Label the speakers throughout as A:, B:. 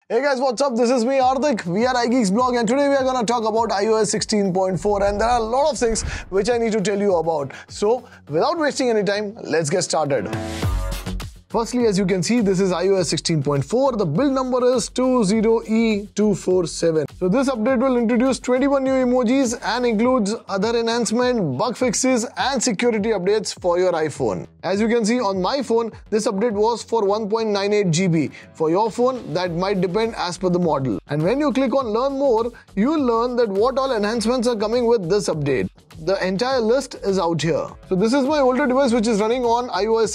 A: Hey guys, what's up? This is me, Ardik. We are iGeeks blog and today we are going to talk about iOS 16.4 and there are a lot of things which I need to tell you about. So, without wasting any time, let's get started. Firstly, as you can see, this is iOS 16.4. The build number is 20E247. So this update will introduce 21 new emojis and includes other enhancement, bug fixes and security updates for your iPhone. As you can see on my phone, this update was for 1.98 GB. For your phone, that might depend as per the model. And when you click on learn more, you will learn that what all enhancements are coming with this update. The entire list is out here. So this is my older device which is running on iOS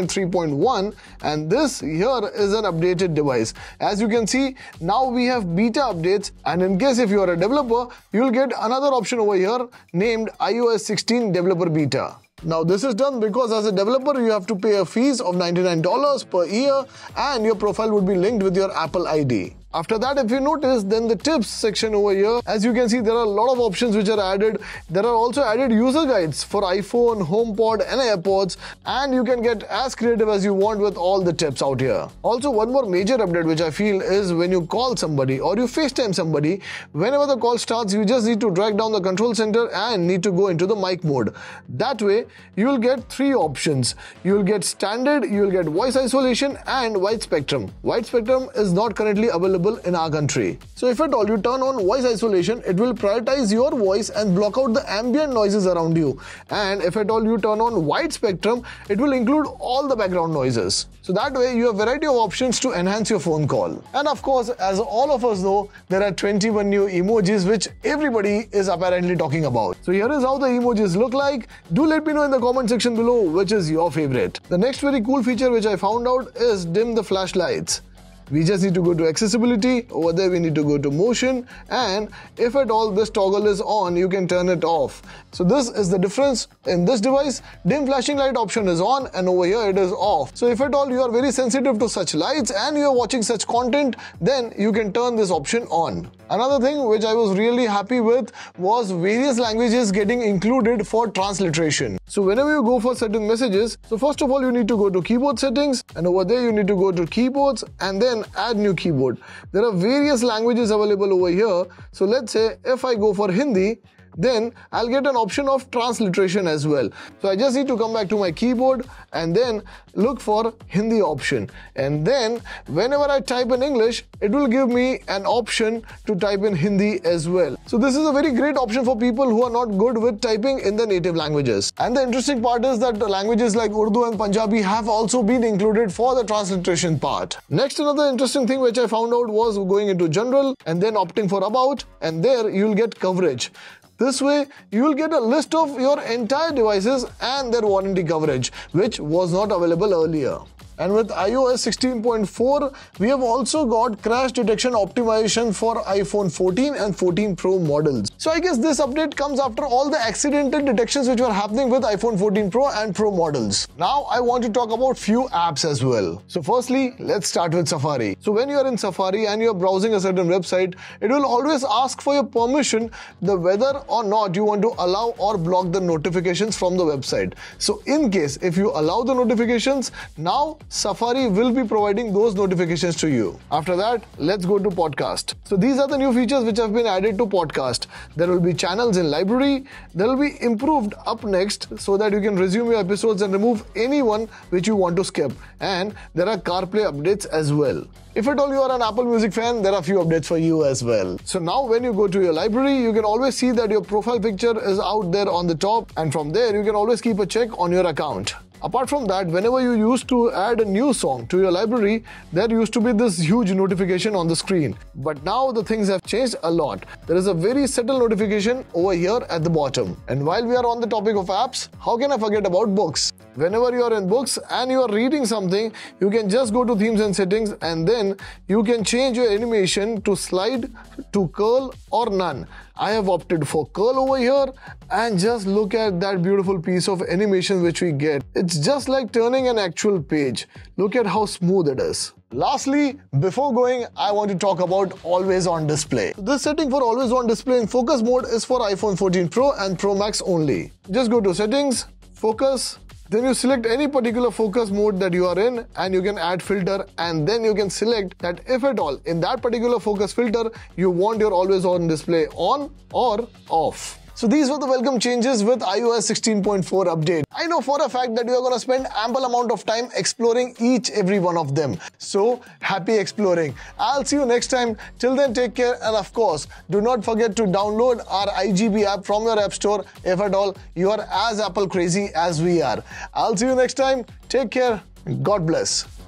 A: 16.3.1 and this here is an updated device. As you can see, now we have beta updates and in case if you are a developer, you will get another option over here named iOS 16 Developer Beta. Now this is done because as a developer you have to pay a fees of $99 per year and your profile would be linked with your Apple ID. After that, if you notice, then the tips section over here, as you can see, there are a lot of options which are added. There are also added user guides for iPhone, HomePod and AirPods, and you can get as creative as you want with all the tips out here. Also, one more major update which I feel is when you call somebody or you FaceTime somebody, whenever the call starts, you just need to drag down the control center and need to go into the mic mode. That way, you will get three options. You will get standard, you will get voice isolation and wide spectrum. Wide spectrum is not currently available in our country. So if at all you turn on voice isolation, it will prioritize your voice and block out the ambient noises around you. And if at all you turn on wide spectrum, it will include all the background noises. So that way you have a variety of options to enhance your phone call. And of course, as all of us know, there are 21 new emojis which everybody is apparently talking about. So here is how the emojis look like. Do let me know in the comment section below which is your favorite. The next very cool feature which I found out is dim the flashlights. We just need to go to accessibility, over there we need to go to motion, and if at all this toggle is on, you can turn it off. So this is the difference. In this device, dim flashing light option is on and over here it is off. So if at all you are very sensitive to such lights and you are watching such content, then you can turn this option on. Another thing which I was really happy with was various languages getting included for transliteration. So whenever you go for certain messages, so first of all you need to go to keyboard settings and over there you need to go to keyboards and then add new keyboard. There are various languages available over here. So let's say if I go for Hindi, then I'll get an option of transliteration as well. So I just need to come back to my keyboard and then look for Hindi option. And then whenever I type in English, it will give me an option to type in Hindi as well. So this is a very great option for people who are not good with typing in the native languages. And the interesting part is that languages like Urdu and Punjabi have also been included for the transliteration part. Next, another interesting thing which I found out was going into general and then opting for about, and there you'll get coverage. This way, you will get a list of your entire devices and their warranty coverage, which was not available earlier. And with iOS 16.4, we have also got crash detection optimization for iPhone 14 and 14 Pro models. So I guess this update comes after all the accidental detections which were happening with iPhone 14 Pro and Pro models. Now I want to talk about few apps as well. So firstly, let's start with Safari. So when you are in Safari and you are browsing a certain website, it will always ask for your permission the whether or not you want to allow or block the notifications from the website. So in case if you allow the notifications, now Safari will be providing those notifications to you. After that, let's go to podcast. So these are the new features which have been added to podcast. There will be channels in library. There will be improved up next so that you can resume your episodes and remove anyone which you want to skip. And there are CarPlay updates as well. If at all you are an Apple Music fan, there are a few updates for you as well. So now when you go to your library, you can always see that your profile picture is out there on the top, and from there you can always keep a check on your account. Apart from that, whenever you used to add a new song to your library, there used to be this huge notification on the screen. But now the things have changed a lot. There is a very subtle notification over here at the bottom. And while we are on the topic of apps, how can I forget about books? Whenever you are in books and you are reading something, you can just go to themes and settings and then you can change your animation to slide, to curl or none. I have opted for curl over here and just look at that beautiful piece of animation which we get. It's just like turning an actual page. Look at how smooth it is. Lastly, before going, I want to talk about always on display. This setting for always on display in focus mode is for iPhone 14 Pro and Pro Max only. Just go to settings, focus, Then you select any particular focus mode that you are in and you can add filter, and then you can select that if at all in that particular focus filter you want your always on display on or off. So these were the welcome changes with iOS 16.4 update. I know for a fact that you are going to spend ample amount of time exploring every one of them. So happy exploring. I'll see you next time. Till then, take care, and of course, do not forget to download our IGB app from your app store if at all you are as Apple crazy as we are. I'll see you next time. Take care. God bless.